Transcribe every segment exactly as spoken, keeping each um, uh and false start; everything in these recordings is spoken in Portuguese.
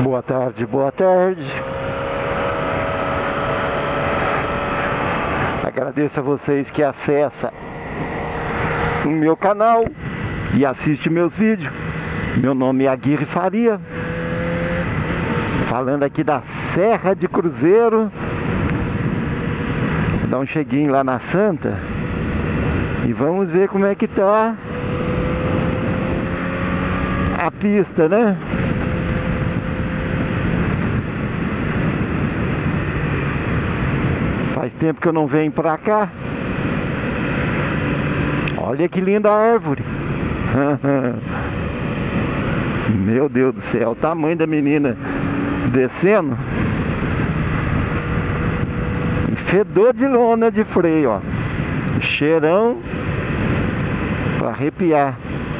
Boa tarde, boa tarde. Agradeço a vocês que acessam o meu canal e assistem meus vídeos. Meu nome é Aguirre Faria, falando aqui da Serra de Cruzeiro. Vou dar um cheguinho lá na Santa e vamos ver como é que tá a pista, né? Faz tempo que eu não venho pra cá. Olha que linda a árvore. Meu Deus do céu, o tamanho da menina descendo. Fedor de lona de freio, ó. Cheirão pra arrepiar.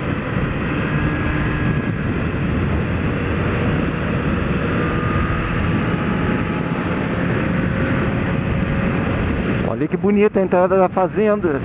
Olha que bonita a entrada da fazenda.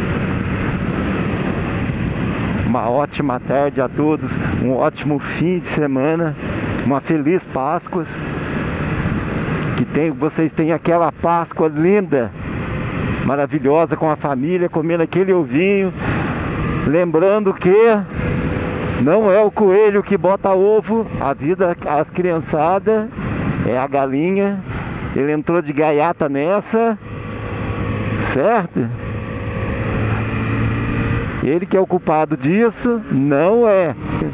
Uma ótima tarde a todos, um ótimo fim de semana, uma feliz Páscoa. Que tem, vocês tenham aquela Páscoa linda, maravilhosa com a família, comendo aquele ovinho. Lembrando que não é o coelho que bota ovo, a vida, as criançadas, é a galinha. Ele entrou de gaiata nessa. Certo? Ele que é o culpado disso, não é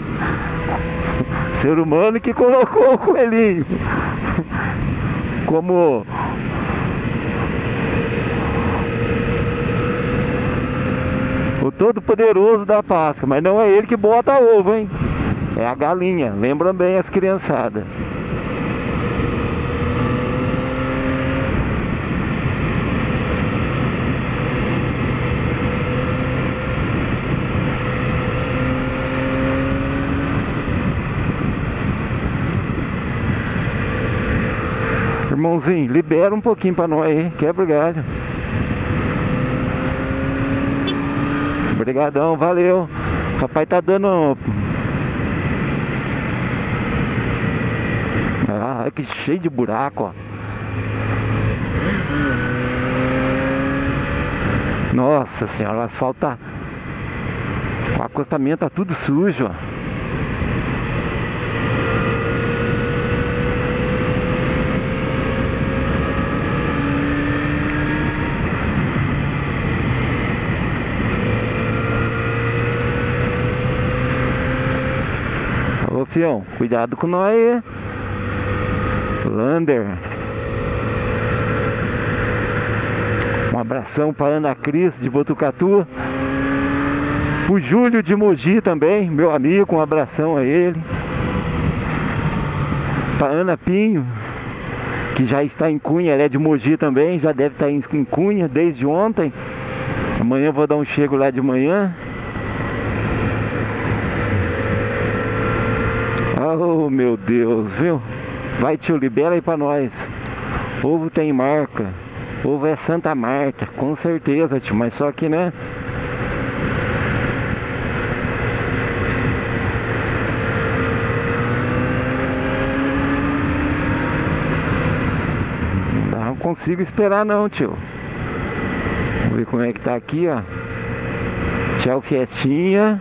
ser humano que colocou o coelhinho como o todo poderoso da Páscoa, mas não é ele que bota ovo, hein? É a galinha, lembram bem as criançadas. Irmãozinho, libera um pouquinho pra nós aí, quebra o galho. Obrigadão, valeu. Papai tá dando... Ah, que cheio de buraco, ó. Nossa senhora, o asfalto tá... O acostamento tá tudo sujo, ó. Ô fião, cuidado com nós aí. Lander. Um abração para Ana Cris de Botucatu. O Júlio de Mogi também, meu amigo, um abração a ele. Para Ana Pinho, que já está em Cunha, ela é de Mogi também, já deve estar em Cunha desde ontem. Amanhã eu vou dar um chego lá de manhã. Oh meu Deus, viu? Vai, tio, libera aí pra nós. Ovo tem marca. Ovo é Santa Marta, com certeza, tio. Mas só que, né? Não consigo esperar não, tio. Vamos ver como é que tá aqui, ó. Tchau, Fiestinha.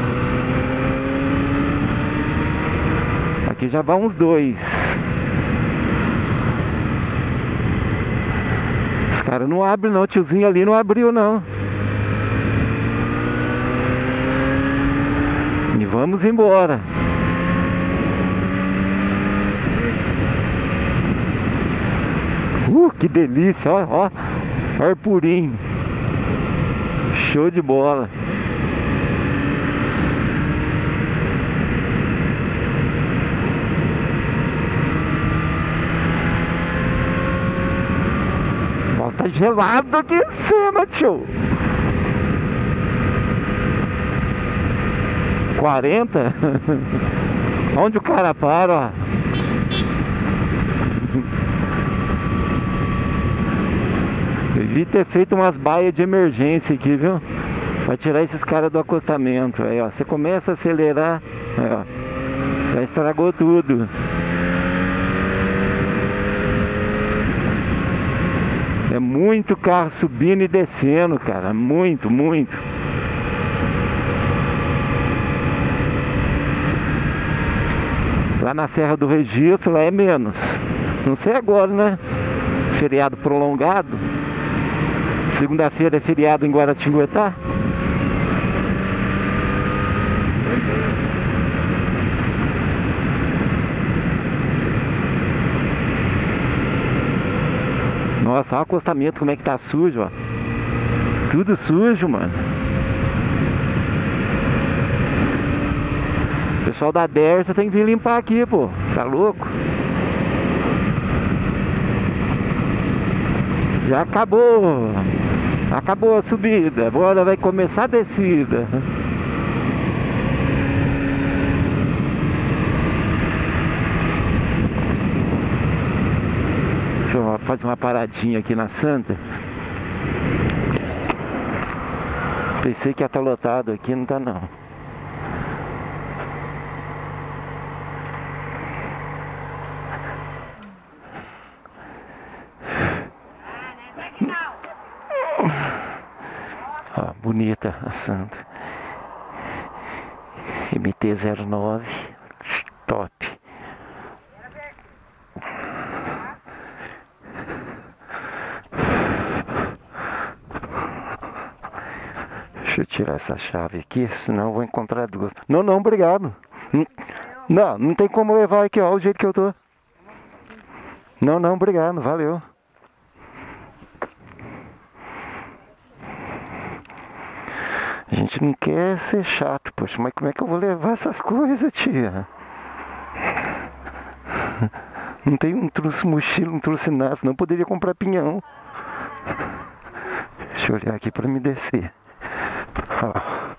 Aqui já vão uns dois. Os caras não abrem não, tiozinho ali não abriu não. E vamos embora. Uh, que delícia, ó, ó. Ar purinho. Show de bola. Tá gelado aqui em cima, tio. quarenta? Onde o cara para, ó. Devia ter feito umas baias de emergência aqui, viu? Pra tirar esses caras do acostamento. Aí, ó. Você começa a acelerar. Aí, ó. Já estragou tudo. É muito carro subindo e descendo, cara. Muito, muito. Lá na Serra do Registro, lá é menos. Não sei agora, né? Feriado prolongado. Segunda-feira é feriado em Guaratinguetá. Nossa, olha o acostamento, como é que tá sujo, ó. Tudo sujo, mano. O pessoal da Dersa tem que vir limpar aqui, pô. Tá louco? Já acabou. Acabou a subida. Agora vai começar a descida. Deixa eu fazer uma paradinha aqui na Santa. Pensei que ia estar lotado aqui, não tá não. Ó, bonita a Santa. M T zero nove, top. Deixa eu tirar essa chave aqui, senão eu vou encontrar duas. Não, não, obrigado. Não, não tem como levar aqui, ó, o jeito que eu tô. Não, não, obrigado, valeu. A gente não quer ser chato, poxa, mas como é que eu vou levar essas coisas, tia? Não tem um trouxe mochila, não trouxe nada, senão eu poderia comprar pinhão. Deixa eu olhar aqui pra me descer. Ó.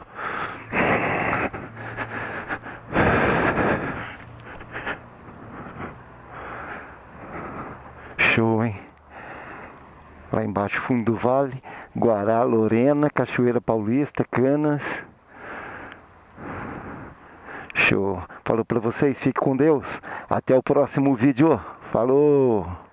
Show, hein? Lá embaixo, fundo do vale, Guará, Lorena, Cachoeira Paulista, Canas. Show. Falou pra vocês, fique com Deus. Até o próximo vídeo. Falou!